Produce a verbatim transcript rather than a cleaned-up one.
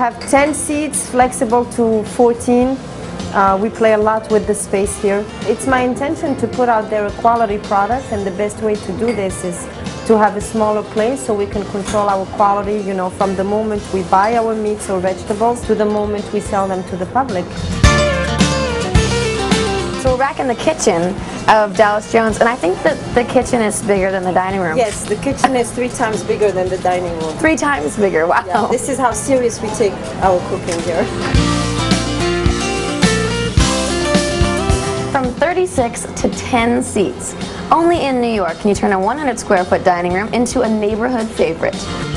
have ten seats, flexible to fourteen. Uh, we play a lot with the space here. It's my intention to put out there a quality product, and the best way to do this is to have a smaller place so we can control our quality, you know, from the moment we buy our meats or vegetables to the moment we sell them to the public. So we're back in the kitchen of Dallas Jones, and I think that the kitchen is bigger than the dining room. Yes, the kitchen is three times bigger than the dining room. Three times bigger, wow. Yeah, this is how serious we take our cooking here. From thirty-six to ten seats. Only in New York can you turn a one hundred square foot dining room into a neighborhood favorite.